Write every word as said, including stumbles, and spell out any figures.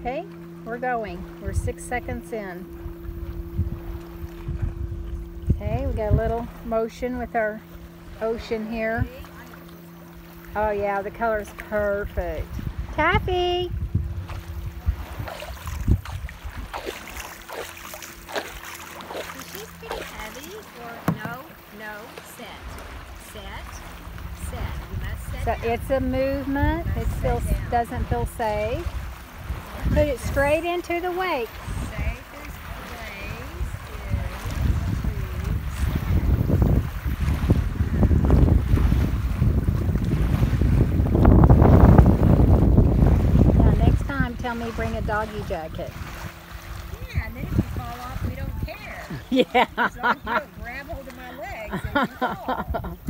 Okay, we're going. We're six seconds in. Okay, we got a little motion with our ocean here. Oh yeah, the color's perfect. Taffy! She's pretty heavy, or no, no, set, set, set. You must set So down. it's a movement. It still doesn't feel safe. Put it straight into the wake. Safest place Now next time, tell me bring a doggy jacket. Yeah, and then if you fall off, we don't care. Yeah. As long as you don't grab hold of my legs and you fall.